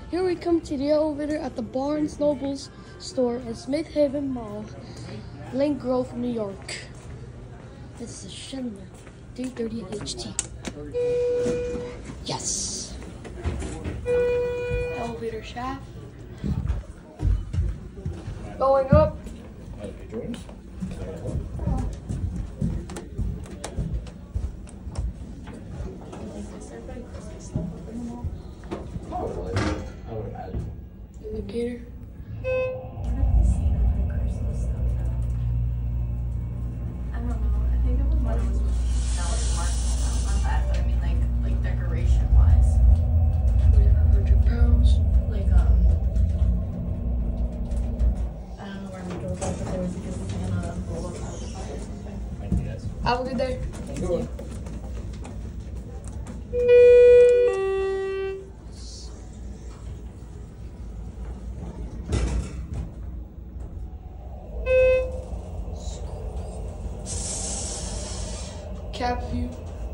Here we come to the elevator at the Barnes Nobles store at Smith Haven Mall, Lake Grove, New York. This is a Schindler 330 HT. Yes. Elevator shaft. Going up. Indicator. Have a good day. Good one. Cap view.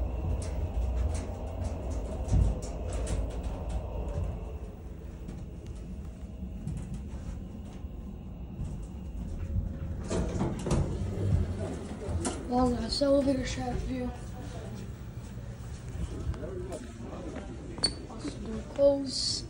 Long ass elevator shaft view. Also door close.